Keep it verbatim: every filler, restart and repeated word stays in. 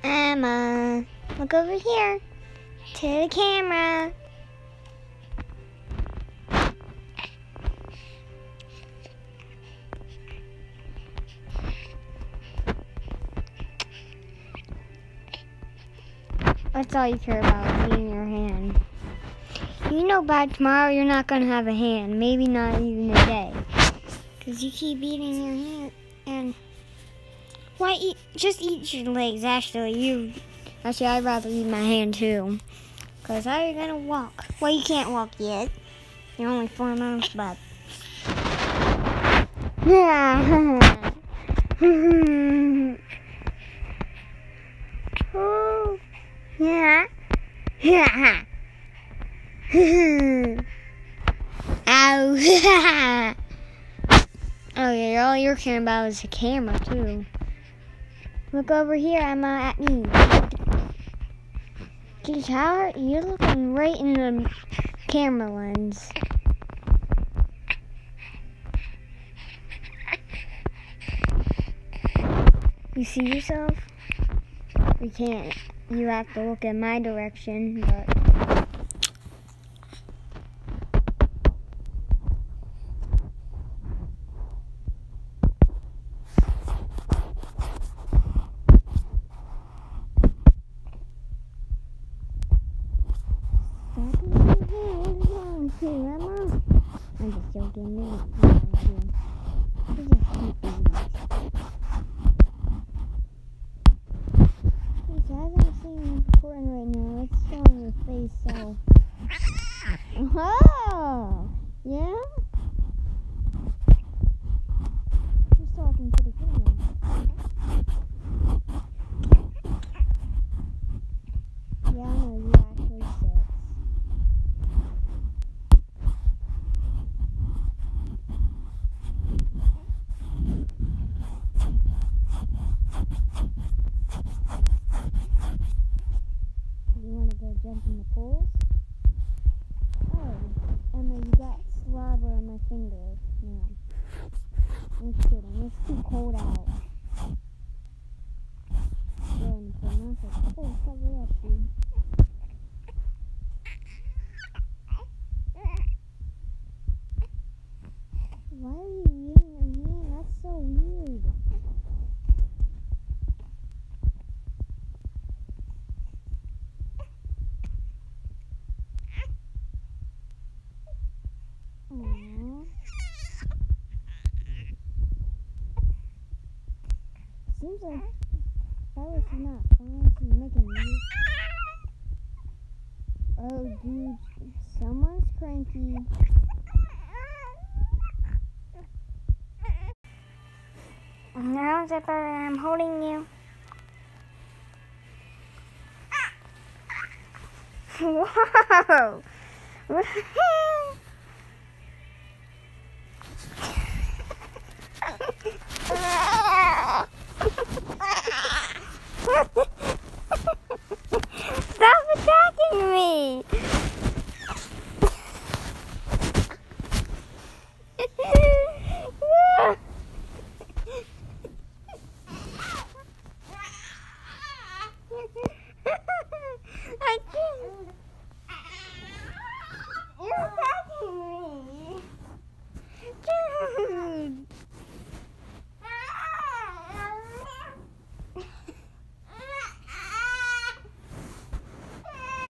Emma, look over here to the camera. That's all you care about, eating your hand. You know by tomorrow you're not going to have a hand. Maybe not even a day. Because you keep eating your hand. And why eat? Just eat your legs, actually. You, actually, I'd rather eat my hand too. Because how are you going to walk? Well, you can't walk yet. You're only four months, but... Yeah. Oh. Yeah. Yeah. Ow. Oh yeah, all you're caring about is the camera too. Look over here, Emma, at me. Geez, how you're looking right in the camera lens. You see yourself? You can't. You have to look in my direction, but... Emma? I'm just joking. You just keep doing this. As I'm seeing recording right now, it's showing your face, so... Oh! Yeah? Who's talking to the camera? Yeah, I know, you actually suck. Jump in the pools? Oh, Emma, you got slobber on my finger. No. I'm kidding. It's too cold out. Go in the pool. It's like, oh, cover up, dude. Why are you eating your hand? That's so weird. Aww. Seems like Cyrus is not fine. She's making me. Oh, dude, someone's cranky. Now, Zipper, I'm holding you. Whoa! Ha ha ha!